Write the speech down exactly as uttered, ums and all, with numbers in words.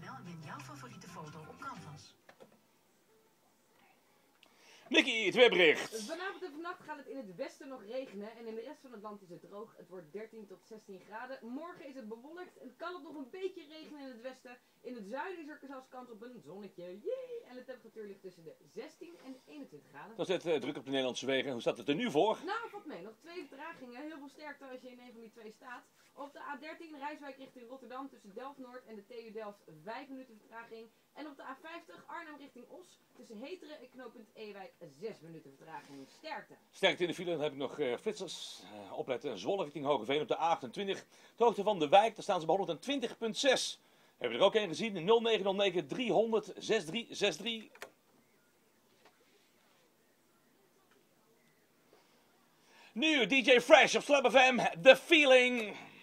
n l en win jouw favoriete foto op Canvas. Nicky, het weerbericht. Vanavond en vannacht gaat het in het westen nog regenen en in de rest van het land is het droog. Het wordt dertien tot zestien graden. Morgen is het bewolkt en kan het nog een beetje regenen in het westen. In het zuiden is er zelfs kans op een zonnetje. Yay! En de temperatuur ligt tussen de zestien en eenentwintig graden. Dat zit uh, druk op de Nederlandse wegen. Hoe staat het er nu voor? Nou, valt mee. Nog twee vertragingen. Heel veel sterkte als je in een van die twee staat. Op de A dertien Rijswijk richting Rotterdam tussen Delft-Noord en de T U Delft vijf minuten vertraging. En op de A vijftig Arnhem richting Os tussen Heteren en knooppunt Ewijk zes minuten vertraging. Sterkte. Sterkte in de file, dan heb ik nog uh, flitsers. Uh, opletten, Zwolle richting Hogeveen op de A achtentwintig. De hoogte van de wijk, daar staan ze bij honderdtwintig komma zes. Hebben we er ook een gezien? nul negen nul negen driehonderd zesentachtig zesentachtig. Nu D J Fresh op Slab F M, The Feeling.